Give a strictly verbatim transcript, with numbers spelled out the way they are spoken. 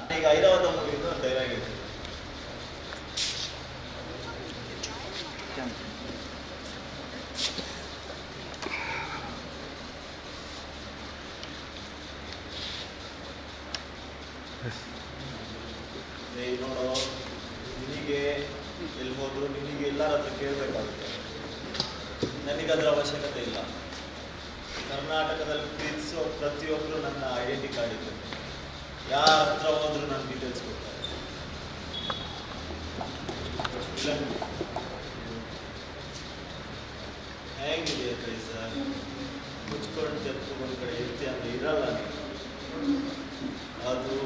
ಈಗ ಐರಾವತ ಮುಗಿದು ತಯಾರಾಗಿದೆ. ನೋಡೋ ನಿನಗೆ ಎಲ್ಲಿ ಹೋದ್ರು ನಿನಗೆ ಎಲ್ಲರ ಹತ್ರ ಕೇಳಬೇಕಾಗುತ್ತೆ. ನನಗದರ ಅವಶ್ಯಕತೆ ಇಲ್ಲ. ಕರ್ನಾಟಕದಲ್ಲಿ ಪ್ರೀತಿಸೋ ಪ್ರತಿಯೊಬ್ಬರು ನನ್ನ ಐಡೆಂಟಿ ಕಾರ್ಡ್ ಇದೆ. ಯಾರ ಹತ್ರ ಹೋದ್ರು ನನ್ನ ಡೀಟೇಲ್ಸ್ ಕೊಡ್ತಾರೆ. ಹೇಗಿದೆ ಕೈ ಸರ್, ಮುಚ್ಕೊಂಡು ತೆಗೆದುಕೊಂಡು ಕಡೆ ಇರ್ತಿ ಅಂತ ಇರಲ್ಲ. ಅದು